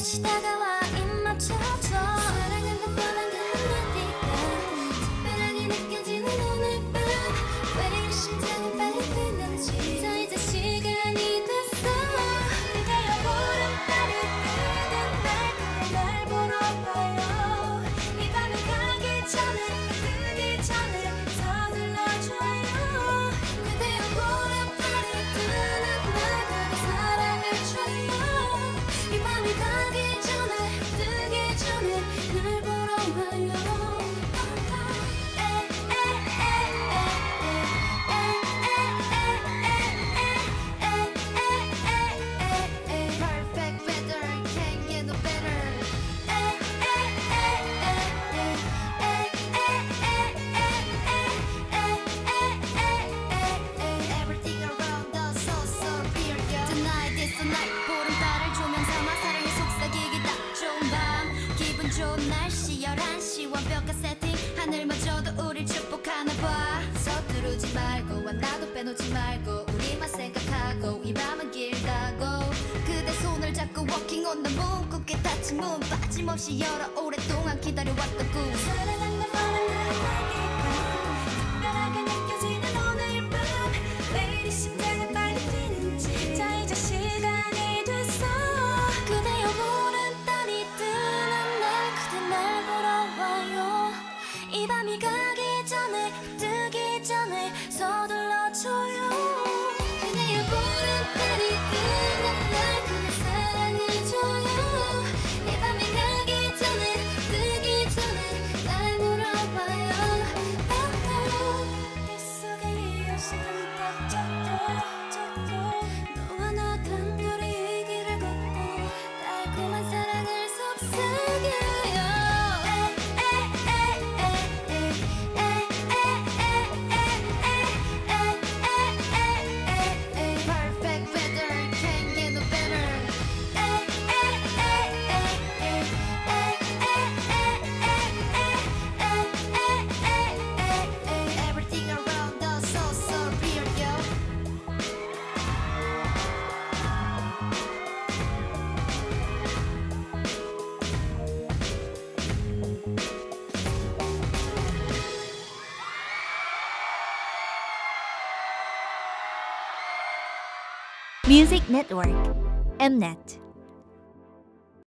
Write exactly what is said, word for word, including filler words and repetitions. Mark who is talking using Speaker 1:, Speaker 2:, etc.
Speaker 1: 다시 다가와 입 맞춰줘. 사랑한다 뻔한 그 한마디가 특별하게 느껴지는 오늘 밤. 왜 이리 심장이 빨리 뛰는지 저 이제 시간이 됐어. 그대여 보름달이 뜨는 날 날 보러 와요. 이 밤이 가기 전에 뜨기 전에 서둘러줘요. 그대여 보름달이 뜨는 날 사랑을 줘요. 이 밤이 가기 전에 뜨기 전에 날 보러 와요. Perfect weather, can't get no better. Everything around us so superior. Tonight is the night. 보름달을 조명 삼아 사랑에 속삭이기 딱 좋은 밤. 기분 좋은 날씨 열한 시 완벽한 세팅. 하늘마저도 우릴 축복하나 봐. 서두르지 말고 하나도 빼놓지 말고 우리만 생각하고 이 밤은 길다고. 그대 손을 잡고 walking on the moon. 굳게 닫힌 문 빠짐없이 열어 오랫동안 기다려왔던 꿈. 사랑한다 말한 그 한마디가 특별하게 느껴지는 오늘 밤. 왜 이리 심장이 빨리 뛰는지 자 이제 시간이 됐어. 그대여 보름달이 뜨는 날 그대 날 보러 와요. 이 밤이 가기 전에 뜨기 전에 서둘러줘요. 그대여 보름달이 뜨는 날 그대 사랑해줘요. 이 밤이 가기 전에 뜨기 전에 날 보러 와요. 빗속에 이어 시간이 딱 젖도 너와 나 단둘이 이 길을 걷고 달콤한 사랑을 속삭여요. Perfect weather, can't get no better. Everything around us so superior.
Speaker 2: Music Network, Mnet.